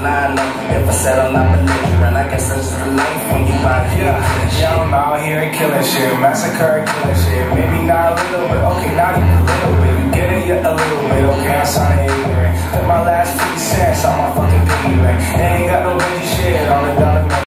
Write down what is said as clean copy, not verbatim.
line up. If I said I'm not belligerent, I guess that's the life when you buy here. Yeah, I'm out here killing shit, massacre killing shit. Maybe not a little bit, okay, not even a little bit. You get it, yeah, a little bit, okay, I'm sounding ignorant. Put my last 50 cents on my fucking piggy bank. Ain't got no veggie shit on the dollar.